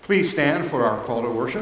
Please stand for our call to worship.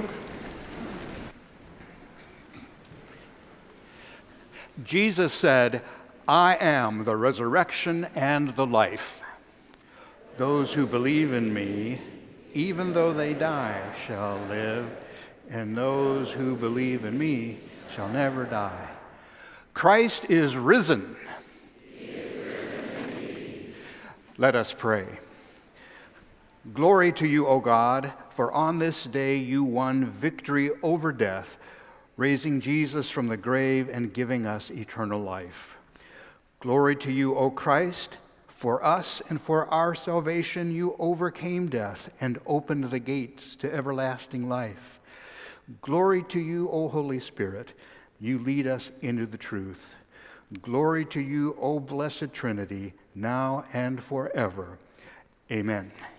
Jesus said, "I am the resurrection and the life. Those who believe in me, even though they die, shall live, and those who believe in me shall never die." Christ is risen. He is risen indeed. Let us pray. Glory to you, O God, for on this day you won victory over death, raising Jesus from the grave and giving us eternal life. Glory to you, O Christ, for us and for our salvation you overcame death and opened the gates to everlasting life. Glory to you, O Holy Spirit, you lead us into the truth. Glory to you, O blessed Trinity, now and forever. Amen.